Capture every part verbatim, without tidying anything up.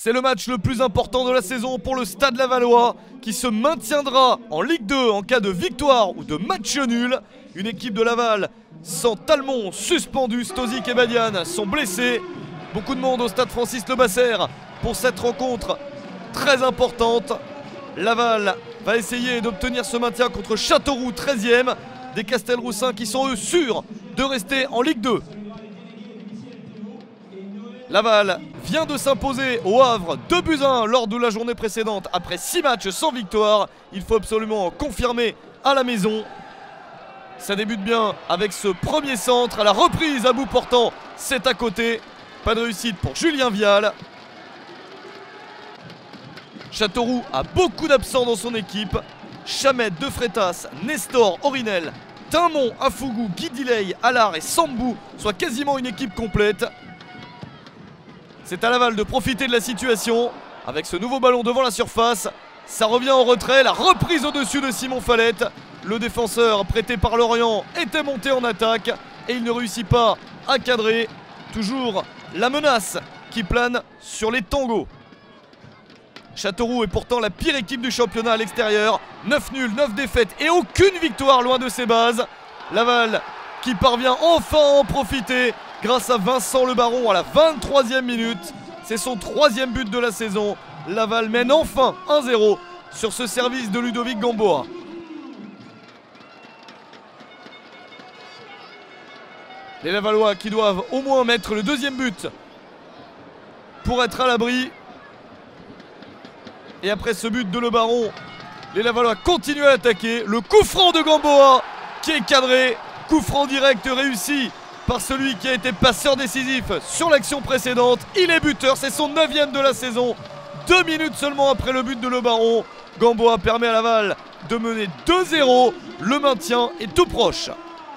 C'est le match le plus important de la saison pour le Stade Lavallois qui se maintiendra en Ligue deux en cas de victoire ou de match nul. Une équipe de Laval sans Talmont suspendu, Stozic et Badian sont blessés. Beaucoup de monde au Stade Francis Lebasser pour cette rencontre très importante. Laval va essayer d'obtenir ce maintien contre Châteauroux treizième. Des Castelroussins qui sont eux sûrs de rester en Ligue deux. Laval vient de s'imposer au Havre deux buts à un lors de la journée précédente après six matchs sans victoire. Il faut absolument confirmer à la maison. Ça débute bien avec ce premier centre à la reprise à bout portant. C'est à côté. Pas de réussite pour Julien Vial. Châteauroux a beaucoup d'absents dans son équipe. Chamet, De Freitas, Nestor, Orinel, Tinmont, Afougou, Guy Diley, Allard et Sambou, soit quasiment une équipe complète. C'est à Laval de profiter de la situation avec ce nouveau ballon devant la surface. Ça revient en retrait, la reprise au-dessus de Simon Fallette. Le défenseur prêté par Lorient était monté en attaque et il ne réussit pas à cadrer. Toujours la menace qui plane sur les tangos. Châteauroux est pourtant la pire équipe du championnat à l'extérieur. neuf nuls, neuf défaites et aucune victoire loin de ses bases. Laval qui parvient enfin à en profiter grâce à Vincent Le Baron à la vingt-troisième minute. C'est son troisième but de la saison. Laval mène enfin un zéro sur ce service de Ludovic Gamboa. Les Lavallois qui doivent au moins mettre le deuxième but pour être à l'abri. Et après ce but de Le Baron, les Lavallois continuent à attaquer. Le coup franc de Gamboa qui est cadré. Coup franc direct réussi par celui qui a été passeur décisif sur l'action précédente. Il est buteur, c'est son neuvième de la saison. Deux minutes seulement après le but de Le Baron. Gamboa permet à Laval de mener deux zéro. Le maintien est tout proche.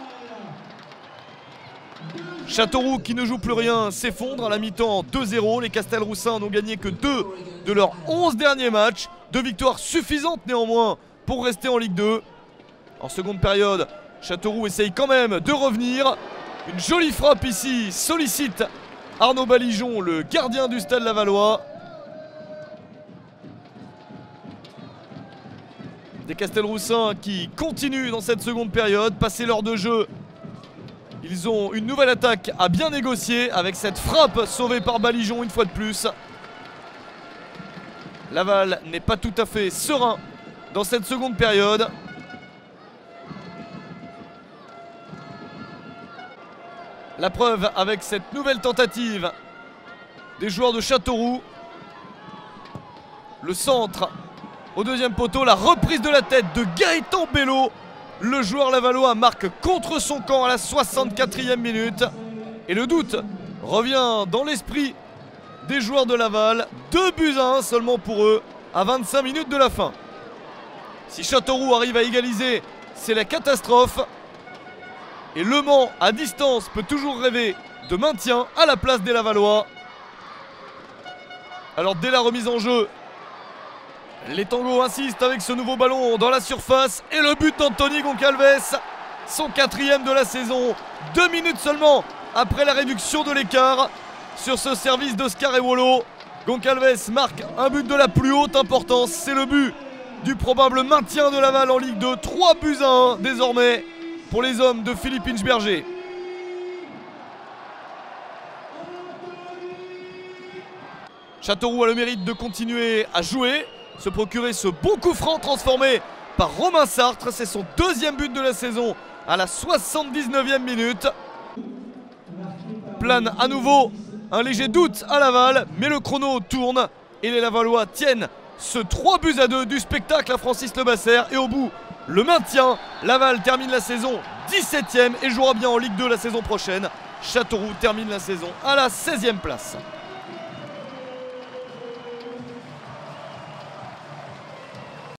Châteauroux qui ne joue plus rien s'effondre à la mi-temps deux zéro. Les Castelroussins n'ont gagné que deux de leurs onze derniers matchs. Deux victoires suffisantes néanmoins pour rester en Ligue deux. En seconde période, Châteauroux essaye quand même de revenir. Une jolie frappe ici sollicite Arnaud Balijon, le gardien du Stade Lavallois. Des Castelroussins qui continuent dans cette seconde période. Passé l'heure de jeu, ils ont une nouvelle attaque à bien négocier avec cette frappe sauvée par Balijon une fois de plus. Laval n'est pas tout à fait serein dans cette seconde période. La preuve avec cette nouvelle tentative des joueurs de Châteauroux. Le centre au deuxième poteau, la reprise de la tête de Gaëtan Bello. Le joueur lavallois marque contre son camp à la soixante-quatrième minute. Et le doute revient dans l'esprit des joueurs de Laval. Deux buts à un seulement pour eux à vingt-cinq minutes de la fin. Si Châteauroux arrive à égaliser, c'est la catastrophe. Et Le Mans à distance peut toujours rêver de maintien à la place des Lavallois. Alors dès la remise en jeu, les tangos insistent avec ce nouveau ballon dans la surface. Et le but d'Anthony Goncalves, son quatrième de la saison. Deux minutes seulement après la réduction de l'écart sur ce service d'Oscar Ewolo. Goncalves marque un but de la plus haute importance. C'est le but du probable maintien de Laval en Ligue deux. Trois buts à un désormais pour les hommes de Philippe Inchberger. Châteauroux a le mérite de continuer à jouer, se procurer ce bon coup franc transformé par Romain Sartre. C'est son deuxième but de la saison à la soixante-dix-neuvième minute. Plane à nouveau un léger doute à Laval, mais le chrono tourne et les Lavallois tiennent ce trois buts à deux du spectacle à Francis Lebasser. Et au bout, le maintien. Laval termine la saison dix-septième et jouera bien en Ligue deux la saison prochaine. Châteauroux termine la saison à la seizième place.